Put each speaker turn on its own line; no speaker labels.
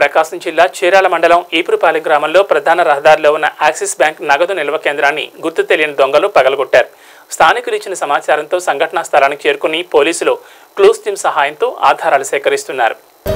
ప్రకాశం జిల్లా చీరాల మండలం ఈపురుపాలెం గ్రామంలో ప్రధాన రహదారిలో ఉన్న యాక్సిస్ బ్యాంక్ నగదు నిల్వ కేంద్రాన్ని గుర్తు తెలియని దొంగలు పగలగొట్టారు. స్థానికులు ఇచ్చిన సమాచారంతో సంఘటనా స్థలానికి చేరుకుని పోలీసులు క్లూస్ టీమ్ సహాయంతో ఆధారాలు సేకరిస్తున్నారు.